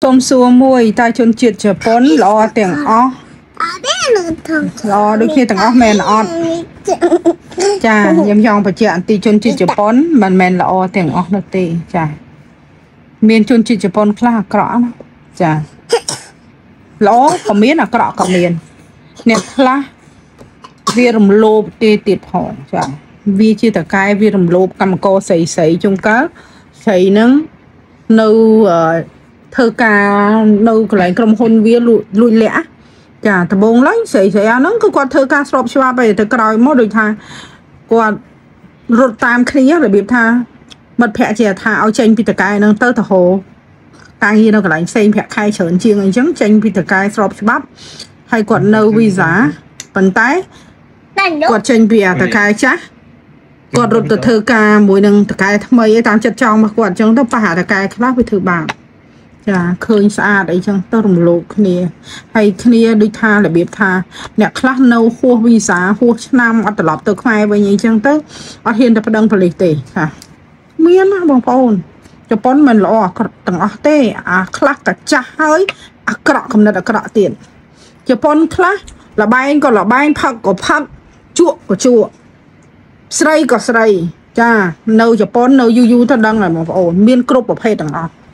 សូមសួរមួយតើជនជាតិជប៉ុនល្អទាំងអស់ល្អដូចគ្នាទាំងអស់មែនអត់ចាខ្ញុំចង់បញ្ជាក់ទីជនជាតិជប៉ុនមិនមែនល្អទាំងអស់នោះទេចាមានជនជាតិជប៉ុនខ្លះអាក្រក់ណាចាល្អក៏មានអាក្រក់ក៏មានអ្នកខ្លះវារំលោភទេទៀតផងចាវាជាតកែវារំលោភកម្មករស្រីជុំកើស្រីហ្នឹងនៅធ្វើការនៅកន្លែងក្រុមហ៊ុនវាលួចលាក់ចាដំបងឡើយស្រីអាហ្នឹងគឺគាត់ធ្វើការស្របច្បាប់ឯទៅក្រោយមកដូចថាគាត់រត់តាមគ្នារបៀបថាមិត្តភ័ក្តិជាថាឲ្យចេញពីតកែហ្នឹងទៅហោការងារនៅកន្លែងផ្សេងប្រាក់ខែច្រើនជាងអញ្ចឹងចេញពីតកែស្របច្បាប់ហើយគាត់នៅវីសាប៉ុន្តែគាត់ចេញពីតកែចាស់គាត់រត់ទៅធ្វើការមួយនឹងតកែថ្មីឯតាមចិត្តចង់របស់គាត់អញ្ចឹងទៅប៉ះតកែខ្លះវាធ្វើបាបចាឃើញស្អាតអីចឹងទៅរំលោភគ្នាហើយគ្នាដូចថារបៀបថាអ្នកខ្លះនៅហួសវីសាហួសឆ្នាំអត់ត្រឡប់ទៅខ្មែរវិញអីចឹងទៅអត់ហ៊ានទៅប្តឹងប៉ូលីសទេចាមានណាបងប្អូនជប៉ុនមិនល្អអាក្រក់ទាំងអស់ទេអាខ្លះក៏ចាស់ហើយអាក្រក់កំណត់អាក្រក់ទៀតជប៉ុនខ្លះលបែងក៏លបែងផឹកក៏ផឹកជក់ក៏ជក់ស្រីក៏ស្រីចានៅជប៉ុននៅយូរទៅដឹងហើយបងប្អូនមានគ្រប់ប្រភេទទាំងអស់